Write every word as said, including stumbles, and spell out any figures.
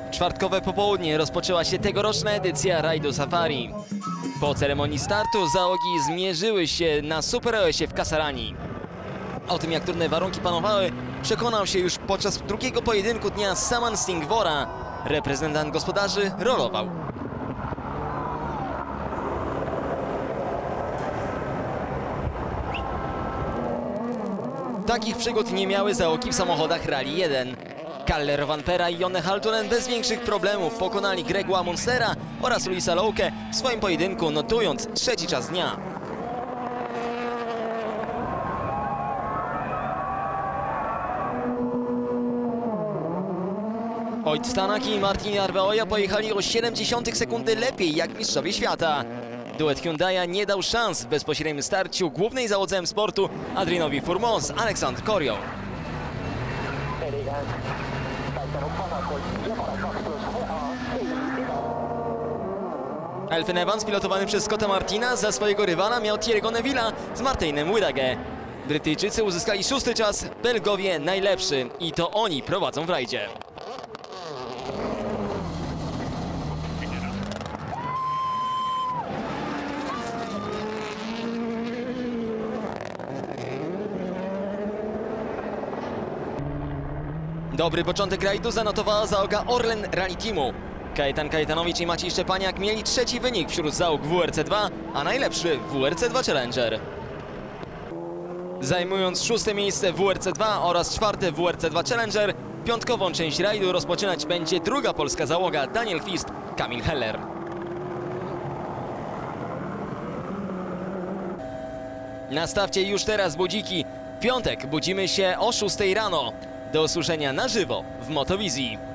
Czwartkowe popołudnie rozpoczęła się tegoroczna edycja rajdu Safari. Po ceremonii startu załogi zmierzyły się na Super O S ie w Kasarani. O tym, jak trudne warunki panowały, przekonał się już podczas drugiego pojedynku dnia Saman Singh-Vora. Reprezentant gospodarzy rolował. Takich przygód nie miały załogi w samochodach Rally jeden. Kalle Rovanperä i Jonne Halttunen bez większych problemów pokonali Gregua Munstera oraz Luisa Loukę w swoim pojedynku, notując trzeci czas dnia. Oyt Stanak i Martin Arveoja pojechali o siedemdziesiąt sekundy lepiej jak mistrzowie świata. Duet Hyundai'a nie dał szans w bezpośrednim starciu głównej załodze M-Sportu Adrianowi Fourmont z Alexandre Corriot. Elfyn Evans, pilotowany przez Scotta Martina, za swojego rywala miał Thierry'ego Neville'a z Martinem Whitaghe. Brytyjczycy uzyskali szósty czas, Belgowie najlepszy i to oni prowadzą w rajdzie. Dobry początek rajdu zanotowała załoga Orlen Rally Teamu. Kajetan Kajetanowicz i Maciej Szczepaniak mieli trzeci wynik wśród załóg W R C dwa, a najlepszy W R C dwa Challenger. Zajmując szóste miejsce w W R C dwa oraz czwarte w W R C dwa Challenger, piątkową część rajdu rozpoczynać będzie druga polska załoga Daniel Fist, Kamil Heller. Nastawcie już teraz budziki. W piątek budzimy się o szóstej rano. Do usłyszenia na żywo w Motowizji.